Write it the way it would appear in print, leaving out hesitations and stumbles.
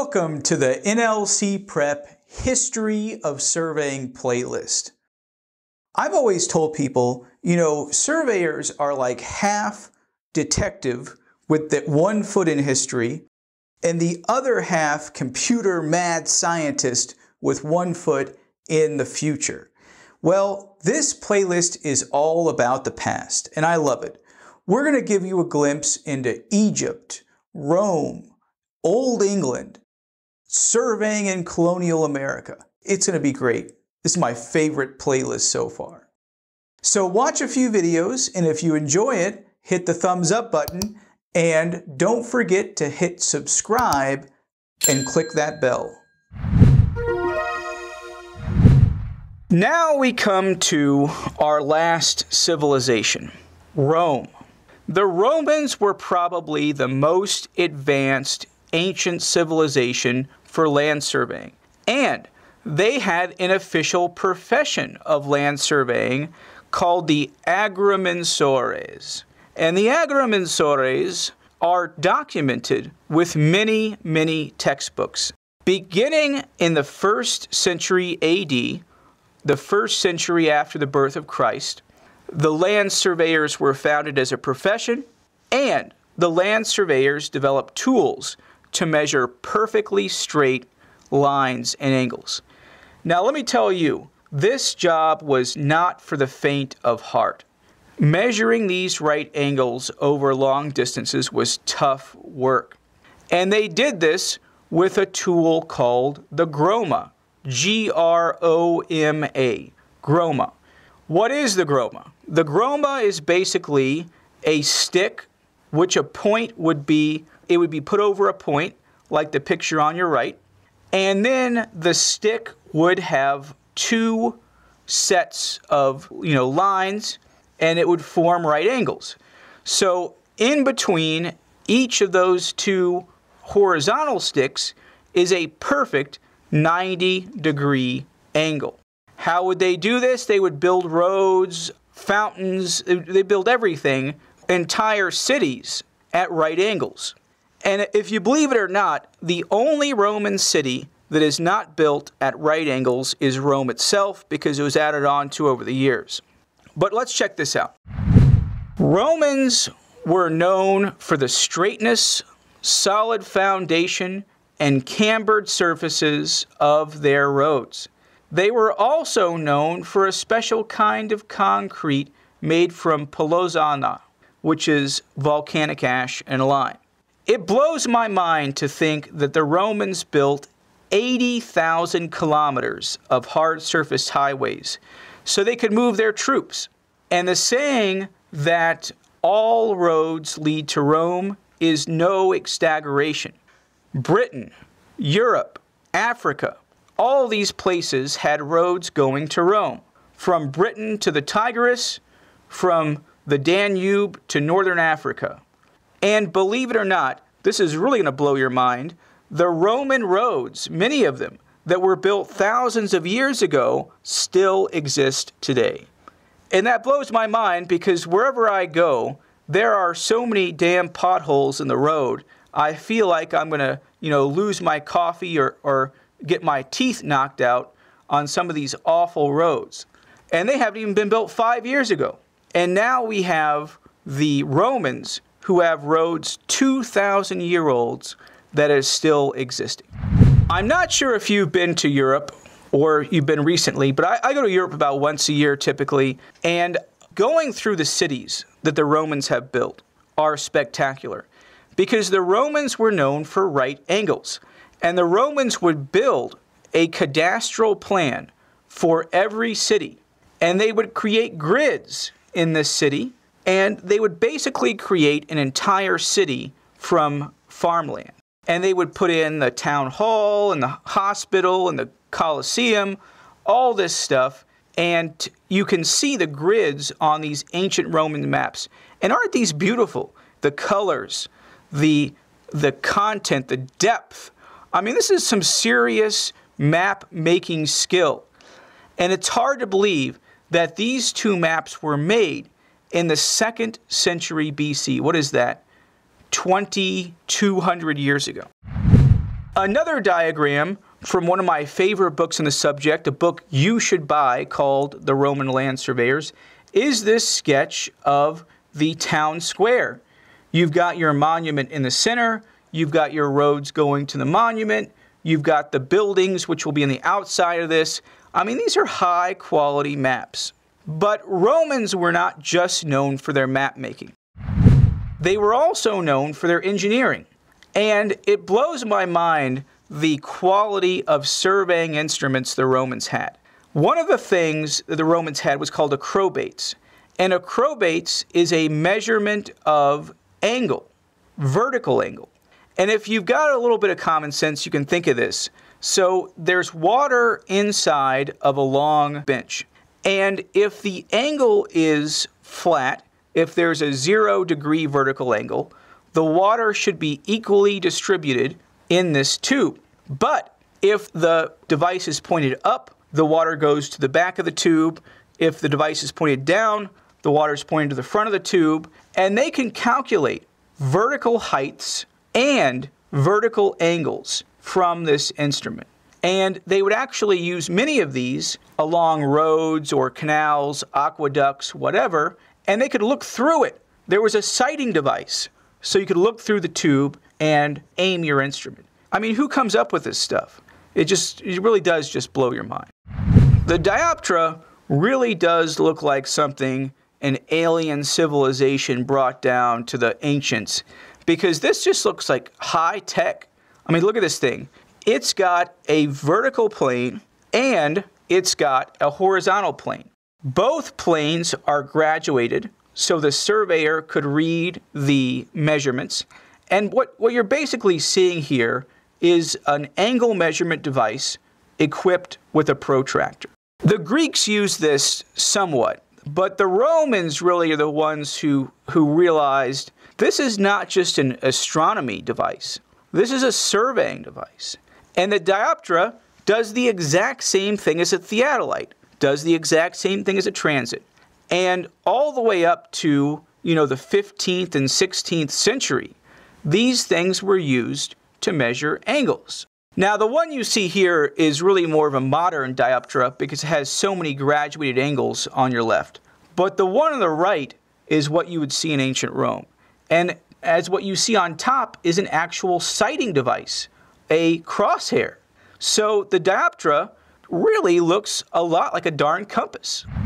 Welcome to the NLC Prep History of Surveying playlist. I've always told people, surveyors are like half detective with that 1 foot in history and the other half computer mad scientist with 1 foot in the future. Well, this playlist is all about the past and I love it. We're going to give you a glimpse into Egypt, Rome, Old England, surveying in Colonial America. It's going to be great. This is my favorite playlist so far. So watch a few videos, and if you enjoy it, hit the thumbs up button, and don't forget to hit subscribe and click that bell. Now we come to our last civilization, Rome. The Romans were probably the most advanced ancient civilization for land surveying, and they had an official profession of land surveying called the agrimensores. And the agrimensores are documented with many, many textbooks. Beginning in the 1st century AD, the 1st century after the birth of Christ, the land surveyors were founded as a profession, and the land surveyors developed tools to measure perfectly straight lines and angles. Now let me tell you, this job was not for the faint of heart. Measuring these right angles over long distances was tough work. And they did this with a tool called the groma, G-R-O-M-A, groma. What is the groma? The groma is basically a stick which a point would be, it would be put over a point, like the picture on your right, and then the stick would have 2 sets of, lines, and it would form right angles. So in between each of those 2 horizontal sticks is a perfect 90-degree angle. How would they do this? They would build roads, fountains, they build everything, entire cities at right angles. And if you believe it or not, the only Roman city that is not built at right angles is Rome itself, because it was added on to over the years. But let's check this out. Romans were known for the straightness, solid foundation, and cambered surfaces of their roads. They were also known for a special kind of concrete made from polozana, which is volcanic ash and lime. It blows my mind to think that the Romans built 80,000 kilometers of hard surface highways so they could move their troops. And the saying that all roads lead to Rome is no exaggeration. Britain, Europe, Africa, all these places had roads going to Rome. From Britain to the Tigris, from the Danube to northern Africa. And believe it or not, this is really going to blow your mind, the Roman roads, many of them, that were built thousands of years ago, still exist today. And that blows my mind because wherever I go, there are so many damn potholes in the road, I feel like I'm going to, lose my coffee or get my teeth knocked out on some of these awful roads. And they haven't even been built 5 years ago. And now we have the Romans who have roads 2,000-year-olds that is still existing. I'm not sure if you've been to Europe or you've been recently, but I go to Europe about once a year typically, and going through the cities that the Romans have built are spectacular because the Romans were known for right angles, and the Romans would build a cadastral plan for every city, and they would create grids in this city, and they would basically create an entire city from farmland. And they would put in the town hall and the hospital and the Colosseum, all this stuff, and you can see the grids on these ancient Roman maps. And aren't these beautiful? The colors, the content, the depth. I mean, this is some serious map-making skill. And it's hard to believe that these 2 maps were made in the 2nd century BC. What is that? 2,200 years ago. Another diagram from one of my favorite books on the subject, a book you should buy called The Roman Land Surveyors, is this sketch of the town square. You've got your monument in the center, you've got your roads going to the monument, you've got the buildings which will be on the outside of this. I mean, these are high quality maps. But Romans were not just known for their map making. They were also known for their engineering. And it blows my mind the quality of surveying instruments the Romans had. One of the things that the Romans had was called acrobates. And acrobates is a measurement of angle, vertical angle. And if you've got a little bit of common sense, you can think of this. So there's water inside of a long bench. And if the angle is flat, if there's a 0-degree vertical angle, the water should be equally distributed in this tube. But if the device is pointed up, the water goes to the back of the tube. If the device is pointed down, the water is pointed to the front of the tube. And they can calculate vertical heights and vertical angles from this instrument. And they would actually use many of these along roads or canals, aqueducts, whatever, and they could look through it. There was a sighting device, so you could look through the tube and aim your instrument. I mean, who comes up with this stuff? It really does just blow your mind. The Dioptra really does look like something an alien civilization brought down to the ancients, because this just looks like high tech. I mean, look at this thing. It's got a vertical plane and it's got a horizontal plane. Both planes are graduated, so the surveyor could read the measurements. And what you're basically seeing here is an angle measurement device equipped with a protractor. The Greeks used this somewhat, but the Romans really are the ones who realized this is not just an astronomy device. This is a surveying device. And the Dioptra does the exact same thing as a theodolite, does the exact same thing as a transit. And all the way up to, the 15th and 16th century, these things were used to measure angles. Now, the one you see here is really more of a modern Dioptra because it has so many graduated angles on your left. But the one on the right is what you would see in ancient Rome. And as what you see on top is an actual sighting device, a crosshair. So the Dioptra really looks a lot like a darn compass.